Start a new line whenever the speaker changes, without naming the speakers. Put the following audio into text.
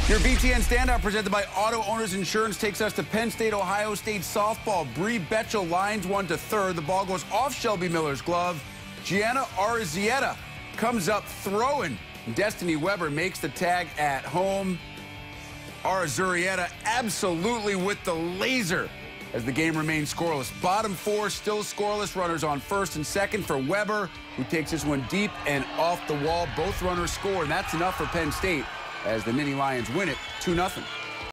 Your BTN Standout presented by Auto Owners Insurance takes us to Penn State, Ohio State softball. Bree Betchel lines one to third. The ball goes off Shelby Miller's glove. Gianna Arzietta comes up throwing. Destiny Weber makes the tag at home. Arzietta absolutely with the laser as the game remains scoreless. Bottom four still scoreless. Runners on first and second for Weber, who takes this one deep and off the wall. Both runners score, and that's enough for Penn State as the Nittany Lions win it 2-0.